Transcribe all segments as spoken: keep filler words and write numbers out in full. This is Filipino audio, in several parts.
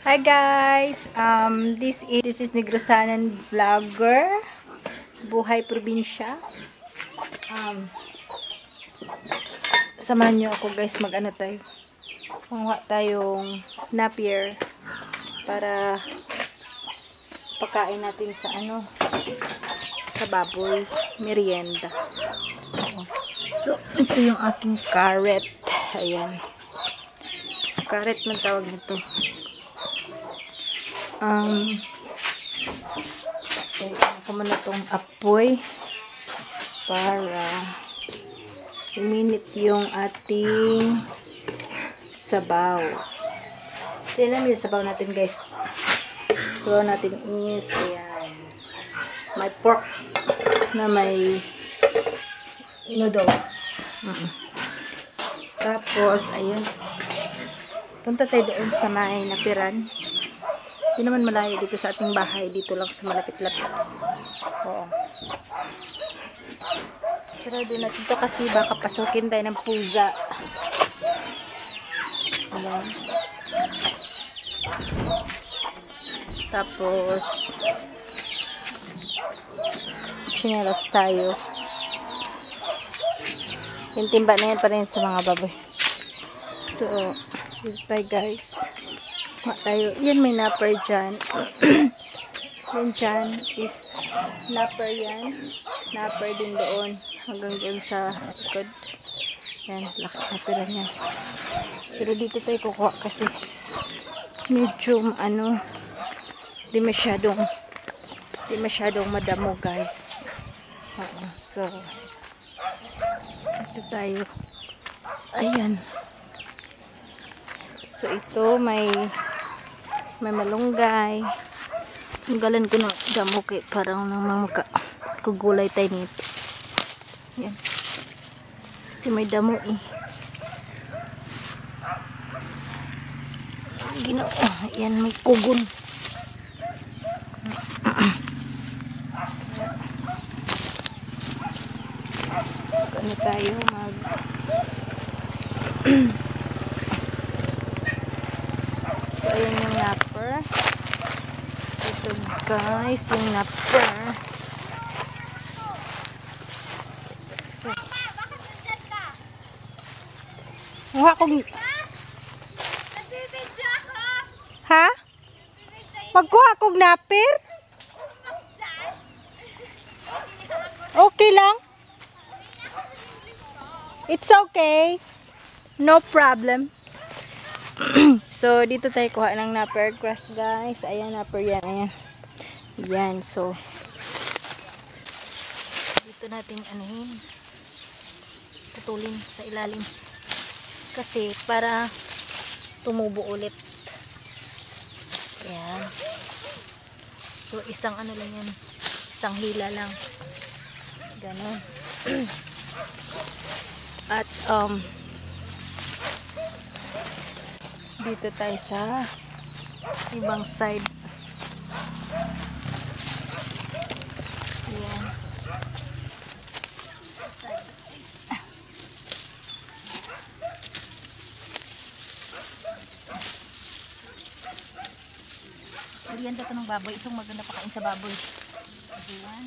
Hi guys, um, this is this is Negros Oriental vlogger, buhay probinsya. Um, samahan nyo ako guys, mag-ano tayo, manguha tayong Napier para pagkain natin sa ano, sa baboy, merienda. So, ito yung aking carrot. Ayan. Carrot man tawag nito. Um, okay, ako muna itong apoy para iminit yung ating sabaw. Tignan mo yung sabaw natin guys. Sabaw natin is ayan, may pork na may noodles. Mm-mm. Tapos ayan, punta tayo doon sa may napiran. Hindi naman malayo dito sa ating bahay. Dito lang sa malapit-lapit. Oo. Sarado natin ito kasi baka pasukin tayo ng pusa. Ayan. Tapos sinelas tayo. Yung timba na yan pa rin sa mga baboy. So, dito tayo guys. Ma tayo. Yan, may napper dyan. Yan dyan is napper yan. Napper din doon. Hanggang doon sa likod. Yan, laki napperan yan. Pero dito tayo kukuha kasi medyo ano, di masyadong di masyadong madamo guys. Uh, so, dito tayo. Ayan. So, ito may may malunggay. Tanggalan ko ng damo kay parang nang maka kugulay tayo nito. Yan. Kasi may damo eh. Ginoo. Yan, may kugon. Ano tayo mag so, ayan yung napper. Ito guys, yung napper. So, muha kong ha? Magkuha kong napper? Okay lang? It's okay. No problem. So, dito tayo kuha ng napper crust guys. Ayan, napper yan. Ayan. Yan. So, dito natin anuhin. Putulin sa ilalim. Kasi, para tumubo ulit. Ayan. So, isang ano lang yan. Isang hila lang. Ganon. At, um, dito tayo sa ibang side. Ayan. Merienda to ng baboy. Itong maganda pakain sa baboy. Ayan.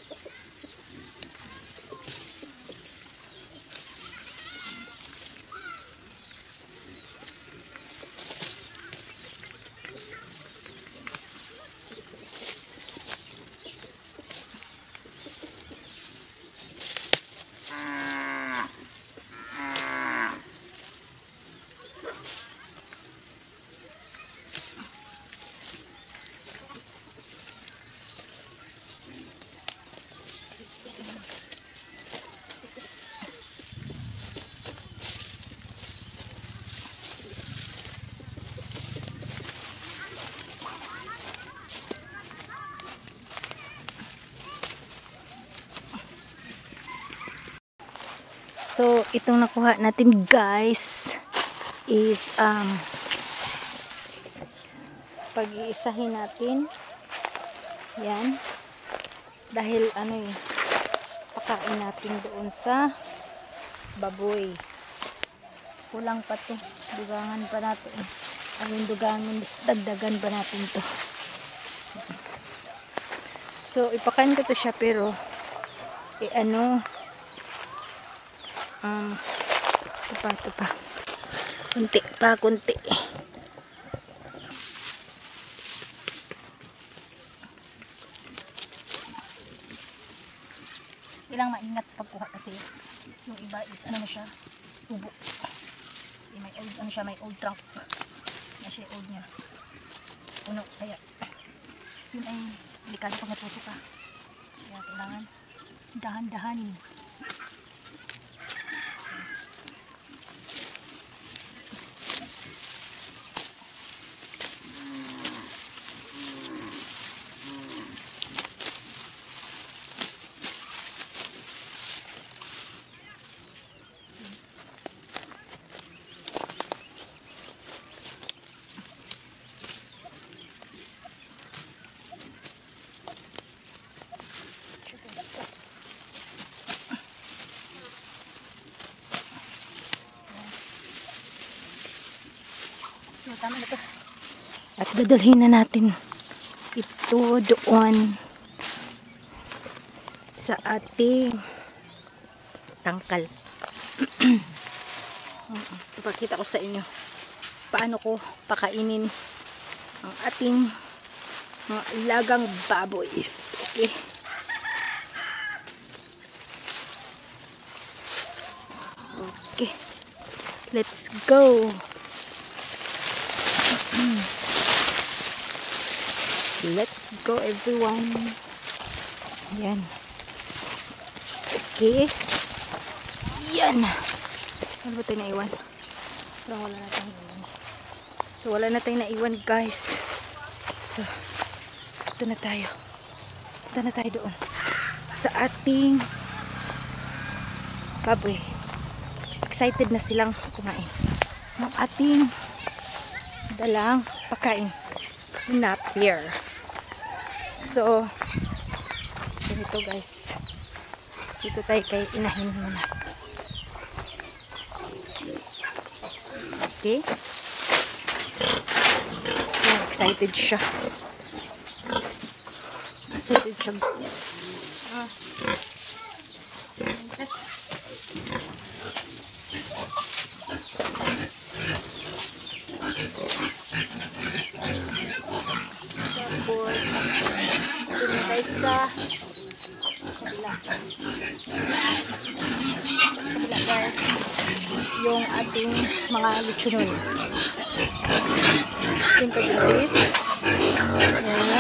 So, itong nakuha natin guys is um pag-iisahin natin. Yan. Dahil ano eh, pakain natin doon sa baboy. Kulang pa to. Dugangan pa natin. Ayun, dugangan, dagdagan ba natin to? So, ipakain ko to siya, pero eh ano, um, ito pa, ito pa. Kunti pa, kunti. Kailangan maingat sa pagkuha kasi yung iba is ano na siya, tubo. May old, ano siya, may old trunk. Na siya old niya. Puno, kaya yun ay delikado pag natuto ka. Kaya kailangan dahan-dahanin. Tama na to. At dadalhin na natin ito doon sa ating tangkal. Ipakita ko sa inyo paano ko pakainin ang ating mga ilagang baboy. Okay. Okay. Let's go. Let's go everyone. Yan. Okay. Yan. Ano ba tayo naiwan? Parang wala na tayong naiwan. So wala na tayong naiwan guys. So ito na tayo. Ito na tayo doon. Sa ating baboy. Excited na silang kumain. Ang ating dalang pagkain. Napier. So, ganito guys. Dito tayo kay inahin muna. Okay. Yan, excited siya. Excited siya. Ah. Tapos, ito na guys sa kabila. Kabila guys, yung ating mga lechonon. Yung kabilis. Ayan.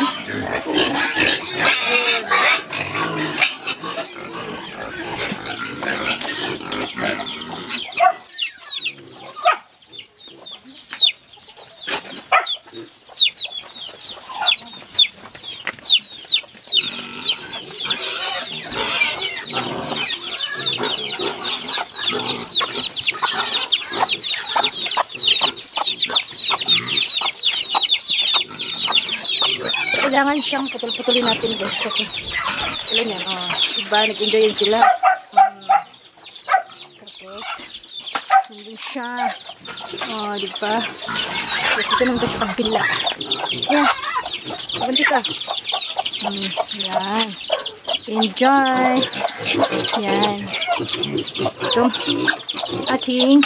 Kailangan siyang putol-putulin natin guys kasi alam yan, oh, diba nag-enjoy yun sila. Um, tapos hindi siya oh, diba tapos ito naman sa kabila yan, buntis ah um, yan, enjoy yan, ito ating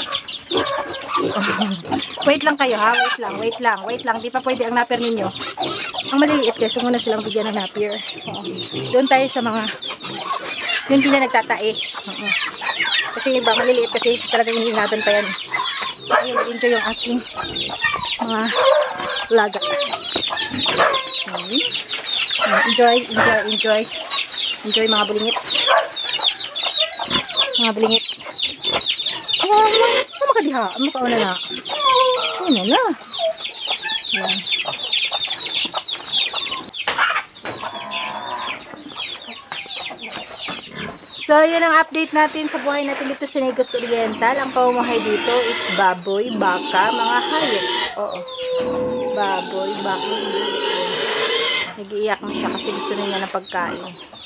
wait lang kayo ha, wait lang, wait lang, wait lang, di pa pwede ang napier ninyo. Ang maliliit kasi muna silang bigyan ng napier. Oo. Doon tayo sa mga yung hindi na nagtatae. Oo. Kasi iba maliliit kasi talagang hinihingatan pa yan. Ayun, enjoy yung aking mga laga. Okay. Enjoy, enjoy, enjoy. Enjoy mga bulingit. Mga bulingit. Oh, ano ka diha? Ano ka una na? Ano na? Yan. So, yun ang update natin sa buhay natin dito sa Negros Oriental. Ang pamumuhay dito is baboy, baka, mga hayop. Oo. Baboy, baka. Nag-iiyak na siya kasi gusto na niya ng pagkain.